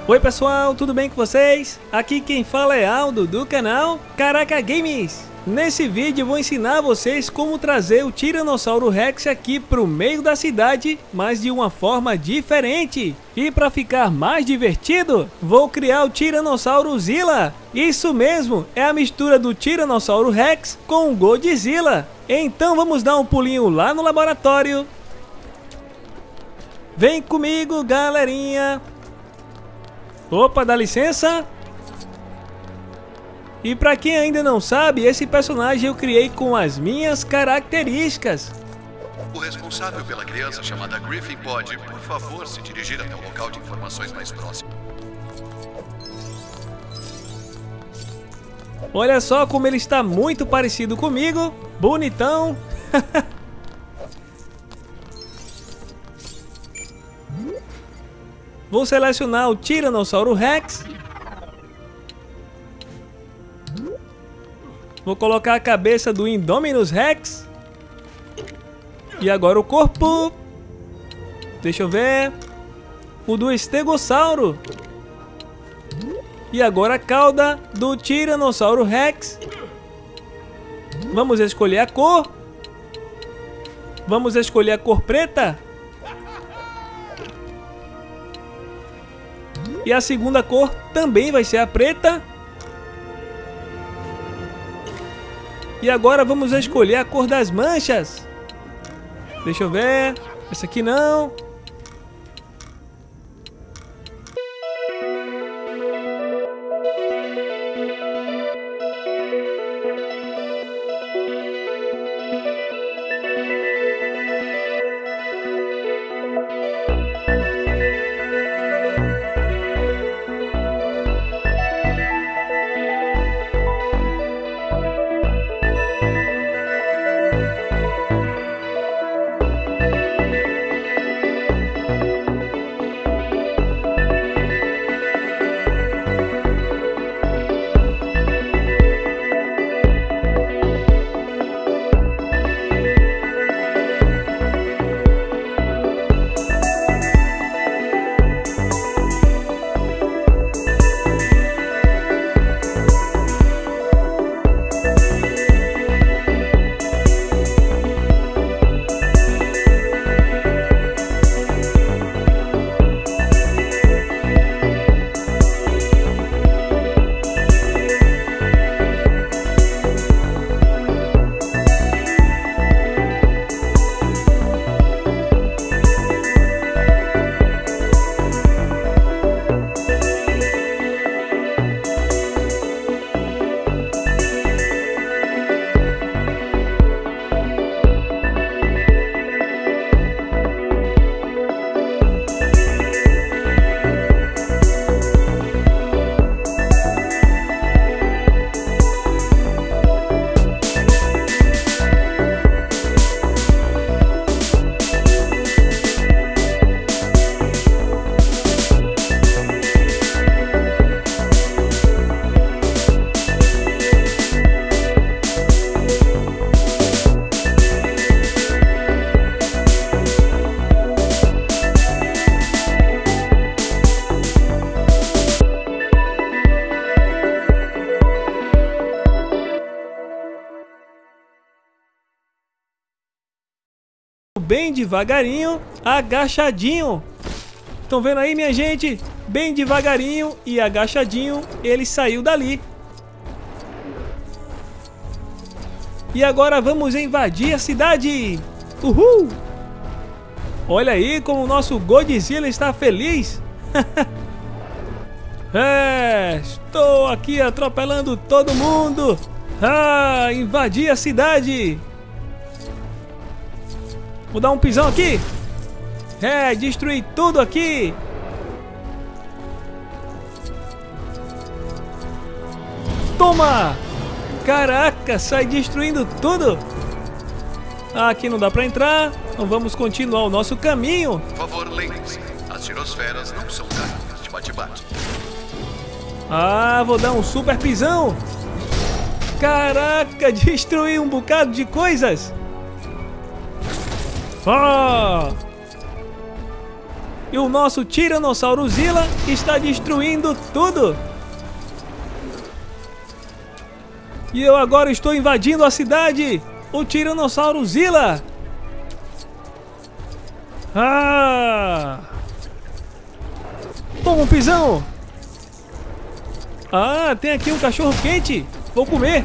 Oi pessoal, tudo bem com vocês? Aqui quem fala é Aldo do canal Caraca Games. Nesse vídeo eu vou ensinar vocês como trazer o Tiranossauro Rex aqui pro meio da cidade, mas de uma forma diferente. E para ficar mais divertido, vou criar o Tiranossauro Zilla. Isso mesmo, é a mistura do Tiranossauro Rex com o Godzilla. Então vamos dar um pulinho lá no laboratório. Vem comigo, galerinha. Opa, dá licença. E pra quem ainda não sabe, esse personagem eu criei com as minhas características. O responsável pela criança chamada Griffin pode, por favor, se dirigir até o local de informações mais próximo. Olha só como ele está muito parecido comigo. Bonitão. Vou selecionar o Tiranossauro Rex. Vou colocar a cabeça do Indominus Rex. E agora o corpo. Deixa eu ver. O do Estegossauro. E agora a cauda do Tiranossauro Rex. Vamos escolher a cor. Vamos escolher a cor preta. E a segunda cor também vai ser a preta. E agora vamos escolher a cor das manchas. Deixa eu ver. Essa aqui não. Bem devagarinho, agachadinho. Estão vendo aí, minha gente? Bem devagarinho e agachadinho, ele saiu dali. E agora vamos invadir a cidade. Uhul! Olha aí como o nosso Godzilla está feliz. Estou aqui atropelando todo mundo. Invadi a cidade. Vou dar um pisão aqui. Destruir tudo aqui. Toma! Caraca, sai destruindo tudo. Aqui não dá pra entrar. Então vamos continuar o nosso caminho. Por favor, lembre-se, as girosferas não são carrinhos de bate-bate. Vou dar um super pisão. Caraca, destruí um bocado de coisas. E o nosso Tiranossauro-Zilla está destruindo tudo. E eu agora estou invadindo a cidade. O Tiranossauro-Zilla. Ah! Toma um pisão. Ah, tem aqui um cachorro quente. Vou comer.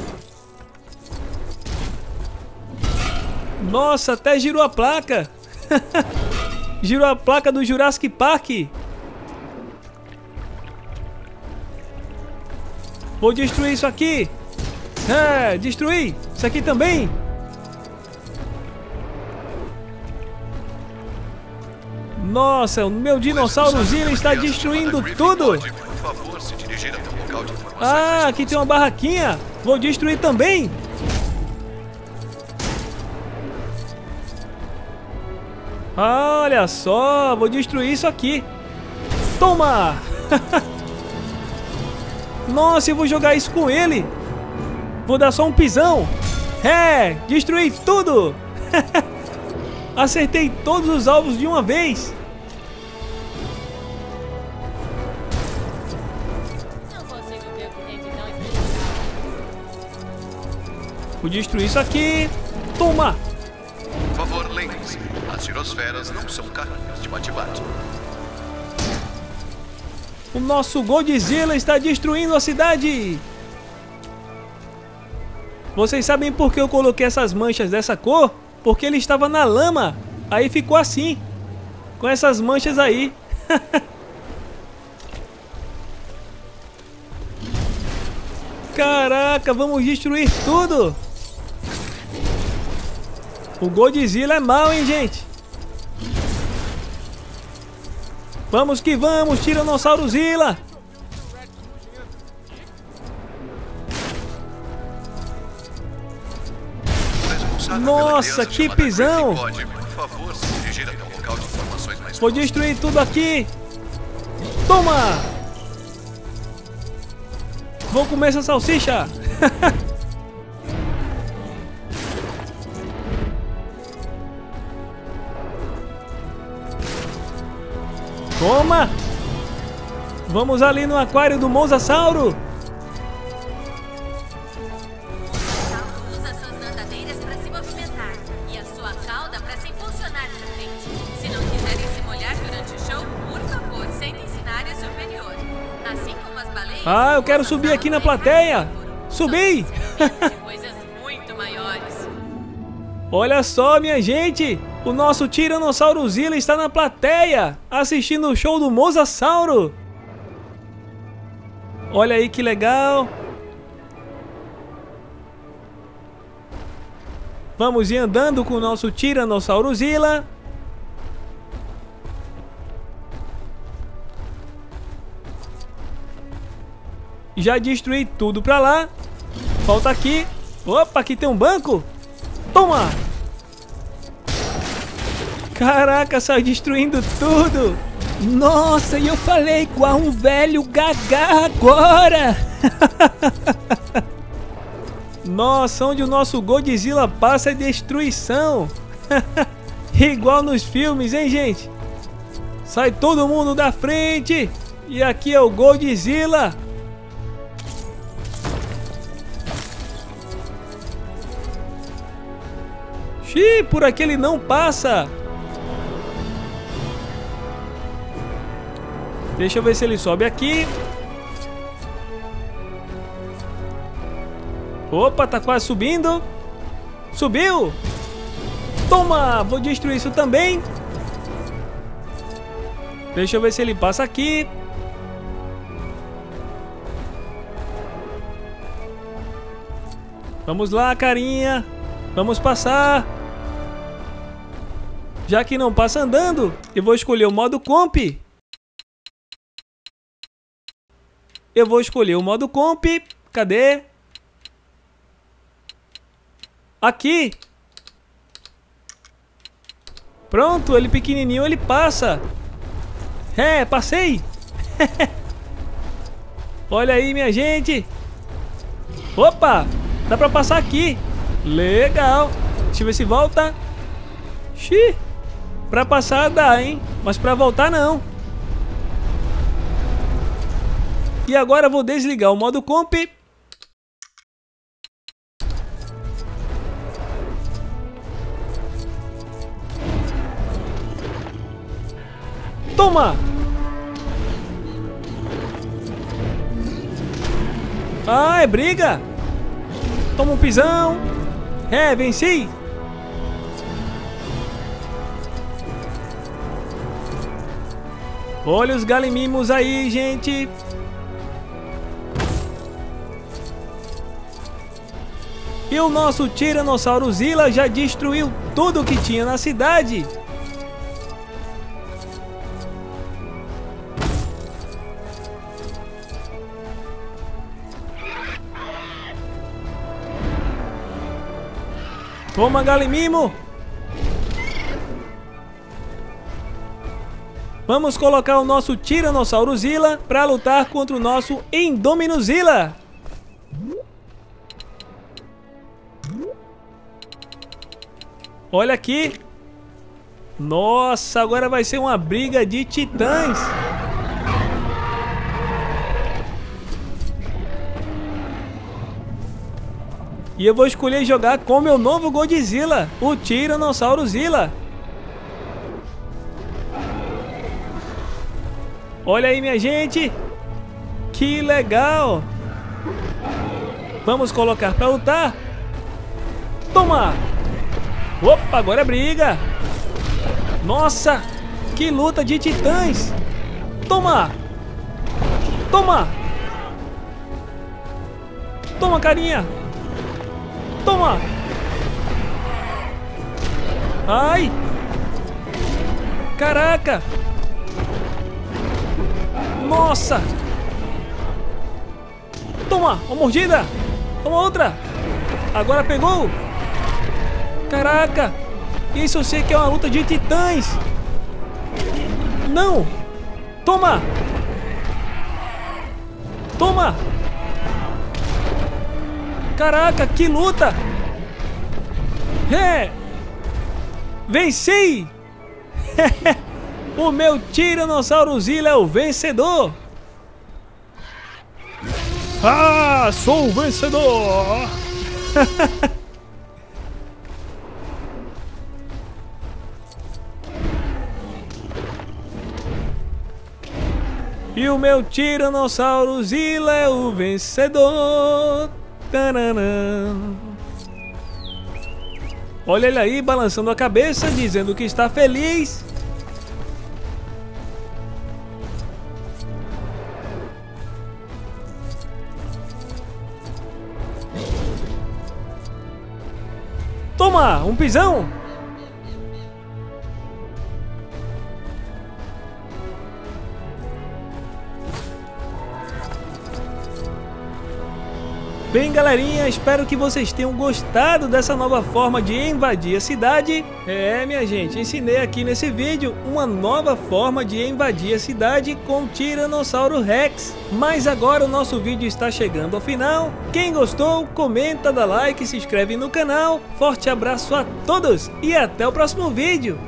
Nossa, até girou a placa. Girou a placa do Jurassic Park. Vou destruir isso aqui. É, destruir. Isso aqui também. Nossa, o meu dinossauro-Zilla está destruindo tudo. Ah, aqui tem uma barraquinha. Vou destruir também. Olha só, vou destruir isso aqui. Toma! Nossa, eu vou jogar isso com ele. Vou dar só um pisão. É, destruí tudo. Acertei todos os alvos de uma vez. Vou destruir isso aqui. Toma! Por favor, lembre-se, as girosferas não são carrinhos de bate-bate. O nosso Godzilla está destruindo a cidade. Vocês sabem por que eu coloquei essas manchas dessa cor? Porque ele estava na lama. Aí ficou assim. Com essas manchas aí. Caraca, vamos destruir tudo. O Godzilla é mau, hein, gente? Vamos que vamos, Tiranossauro-Zilla. Nossa, que pisão. Vou destruir tudo aqui. Toma. Vou comer essa salsicha. Toma! Vamos ali no aquário do Mosasauro. Usa suas nadadeiras para se movimentar e a sua cauda para se impulsionar para frente. Se não quiserem se molhar durante o show, por favor, sentem-se na área superior. Assim como as baleias. Ah, eu quero subir aqui na plateia. Subi! Coisas muito maiores. Olha só, minha gente. O nosso Tiranossauro-Zilla está na plateia, assistindo o show do Mosasauro. Olha aí que legal. Vamos ir andando com o nosso Tiranossauro-Zilla. Já destruí tudo pra lá. Falta aqui. Opa, aqui tem um banco. Toma! Caraca, saiu destruindo tudo. Nossa, e eu falei igual um velho gaga agora. Nossa, onde o nosso Godzilla passa é destruição. Igual nos filmes, hein, gente? Sai todo mundo da frente. E aqui é o Godzilla. Xiii, por aqui ele não passa. Deixa eu ver se ele sobe aqui. Opa, tá quase subindo. Subiu. Toma, vou destruir isso também. Deixa eu ver se ele passa aqui. Vamos lá, carinha. Vamos passar. Já que não passa andando, eu vou escolher o modo comp. Eu vou escolher o modo comp. Cadê? Aqui. Pronto, ele pequenininho, ele passa. É, passei. Olha aí, minha gente. Opa, dá pra passar aqui. Legal. Deixa eu ver se volta. Xiii. Pra passar dá, hein? Mas pra voltar não. E agora eu vou desligar o modo comp. Toma! Ah, é briga! Toma um pisão! É, venci! Olha os galimimos aí, gente! E o nosso Tiranossaurzilla já destruiu tudo que tinha na cidade! Toma, galimimo! Vamos colocar o nosso Tiranossaurzilla para lutar contra o nosso Indominuzilla! Olha aqui! Nossa, agora vai ser uma briga de titãs! E eu vou escolher jogar com meu novo Godzilla, o Tiranossaurzilla. Olha aí, minha gente. Que legal. Vamos colocar pra lutar. Toma. Opa, agora é briga. Nossa, que luta de titãs. Toma. Toma. Toma, carinha. Toma! Ai! Caraca! Nossa! Toma! Uma mordida! Toma outra! Agora pegou! Caraca! Isso eu sei que é uma luta de titãs! Não! Toma! Toma! Caraca, que luta! É! Venci! O meu Tiranossaurzilla é o vencedor! Ah, sou o vencedor! E o meu Tiranossaurzilla é o vencedor! Taranã. Olha ele aí balançando a cabeça, dizendo que está feliz. Toma, um pisão. Bem, galerinha, espero que vocês tenham gostado dessa nova forma de invadir a cidade. É, minha gente, ensinei aqui nesse vídeo uma nova forma de invadir a cidade com o Tiranossauro Rex. Mas agora o nosso vídeo está chegando ao final. Quem gostou, comenta, dá like, se inscreve no canal. Forte abraço a todos e até o próximo vídeo.